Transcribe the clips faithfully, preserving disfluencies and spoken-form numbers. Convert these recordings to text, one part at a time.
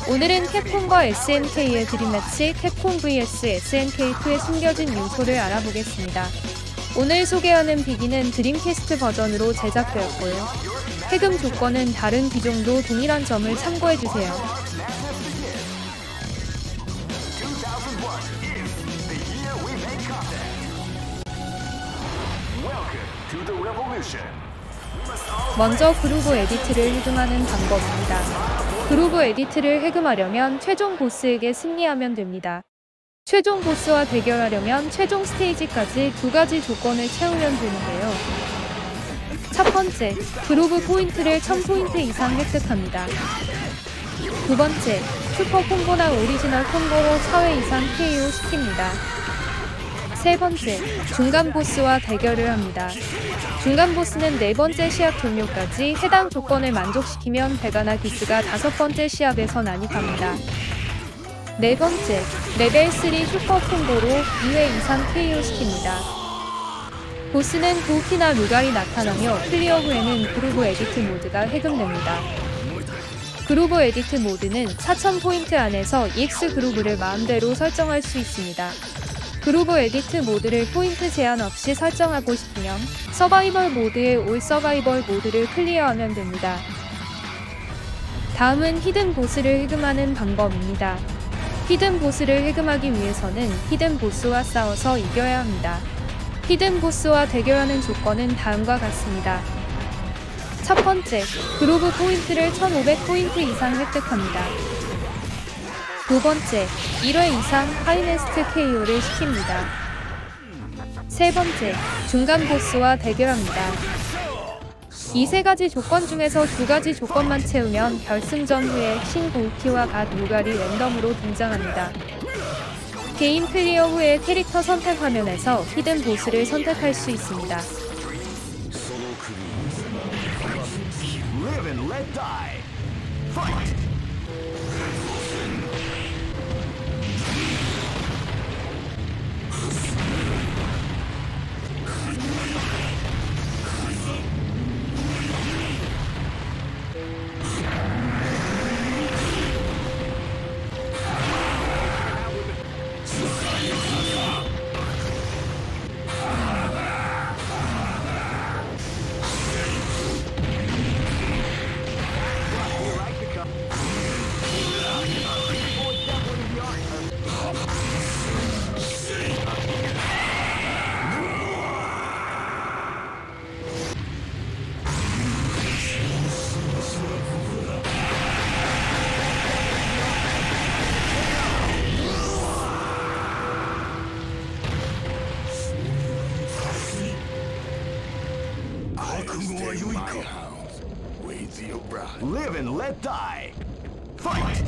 오늘은 캡콤과 에스엔케이의 드림매치 캡콤 브이에스 에스엔케이투의 숨겨진 요소를 알아보겠습니다. 오늘 소개하는 비기는 드림캐스트 버전으로 제작되었고요. 해금 조건은 다른 기종도 동일한 점을 참고해주세요. 먼저 그루브 에디트를 해금하는 방법입니다. 그루브 에디트를 해금하려면 최종 보스에게 승리하면 됩니다. 최종 보스와 대결하려면 최종 스테이지까지 두 가지 조건을 채우면 되는데요. 첫 번째, 그루브 포인트를 천 포인트 이상 획득합니다. 두 번째, 슈퍼 콤보나 오리지널 콤보로 사 회 이상 케이오 시킵니다. 세 번째, 중간 보스와 대결을 합니다. 중간 보스는 네 번째 시합 종료까지 해당 조건을 만족시키면 베가나 기스가 다섯 번째 시합에서 난입합니다. 네 번째, 레벨 삼 슈퍼 콤보로 이 회 이상 케이오 시킵니다. 보스는 도키나 루갈이 나타나며 클리어 후에는 그루브 에디트 모드가 해금됩니다. 그루브 에디트 모드는 사천 포인트 안에서 이엑스 그루브를 마음대로 설정할 수 있습니다. 그루브 에디트 모드를 포인트 제한 없이 설정하고 싶으면 서바이벌 모드의 올 서바이벌 모드를 클리어하면 됩니다. 다음은 히든 보스를 해금하는 방법입니다. 히든 보스를 해금하기 위해서는 히든 보스와 싸워서 이겨야 합니다. 히든 보스와 대결하는 조건은 다음과 같습니다. 첫 번째, 그루브 포인트를 천오백 포인트 이상 획득합니다. 두 번째, 일 회 이상 하이네스트 케이오를 시킵니다. 세 번째, 중간 보스와 대결합니다. 이 세 가지 조건 중에서 두 가지 조건만 채우면 결승전 후에 신 도우키와 갓 루갈이 랜덤으로 등장합니다. 게임 클리어 후에 캐릭터 선택 화면에서 히든 보스를 선택할 수 있습니다. Live and let die. Fight.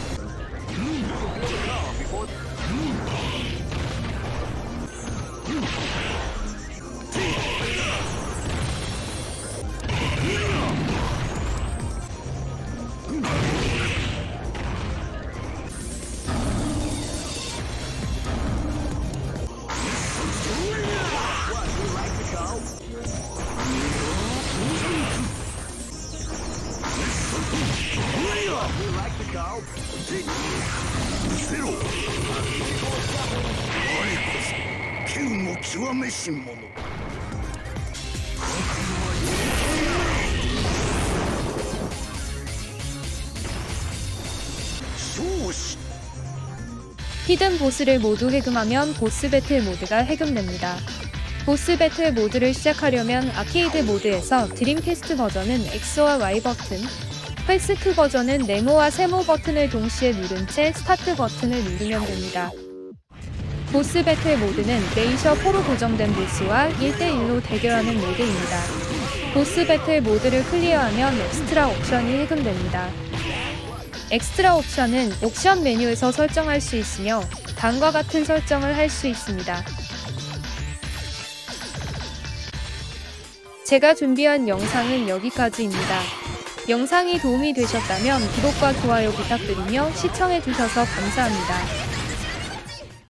히든 보스를 모두 해금하면 보스 배틀 모드가 해금됩니다. 보스 배틀 모드를 시작하려면 아케이드 모드에서 드림캐스트 버전은 X와 Y 버튼, 플스2 버전은 네모와 세모 버튼을 동시에 누른 채 스타트 버튼을 누르면 됩니다. 보스 배틀 모드는 레이셔 사로 고정된 보스와 일 대 일로 대결하는 모드입니다. 보스 배틀 모드를 클리어하면 엑스트라 옵션이 해금됩니다. 엑스트라 옵션은 옵션 메뉴에서 설정할 수 있으며 다음과 같은 설정을 할 수 있습니다. 제가 준비한 영상은 여기까지입니다. 영상이 도움이 되셨다면 구독과 좋아요 부탁드리며 시청해주셔서 감사합니다.